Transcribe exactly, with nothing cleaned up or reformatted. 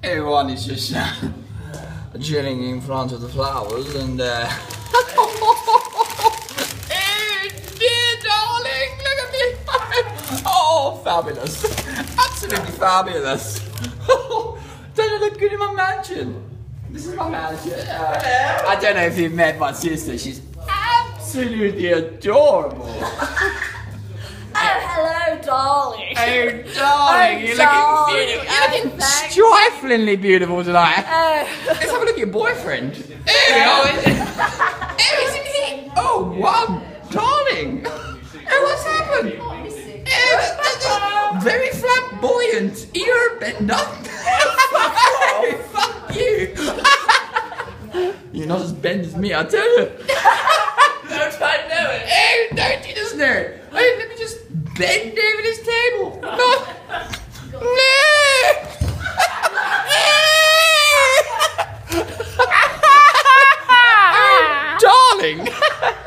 Everyone is just uh, chilling in front of the flowers and uh, hey dear darling, look at me. Oh, fabulous. Absolutely fabulous. Don't I look good in my mansion? This is my mansion. Uh, I don't know if you've met my sister. She's absolutely adorable. Oh, hello, darling. Oh, darling, Oh, you're darling. looking beautiful. You're Oh, looking thanks. strikingly beautiful tonight. Oh. Let's have a look at your boyfriend. There we go. Oh, isn't he? Oh, wow, darling. Oh, what's happened? Oh, very flamboyant. Ear bent up. Fuck you. You're not as bent as me, I tell you. Don't I know it? Oh, don't you just know? Oh, let me just bend over this table. No. No. Oh, darling.